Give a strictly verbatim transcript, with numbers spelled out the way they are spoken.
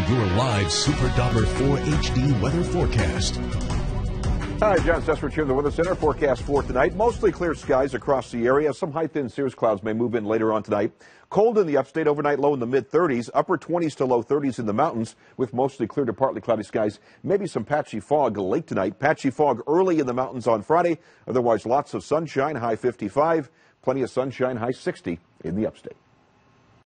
your live Super Doppler four H D weather forecast. Hi, John Sesford here in the Weather Center. Forecast for tonight. Mostly clear skies across the area. Some high-thin cirrus clouds may move in later on tonight. Cold in the upstate, overnight low in the mid thirties, upper twenties to low thirties in the mountains with mostly clear to partly cloudy skies. Maybe some patchy fog late tonight. Patchy fog early in the mountains on Friday. Otherwise, lots of sunshine, high fifty-five. Plenty of sunshine, high sixty in the upstate.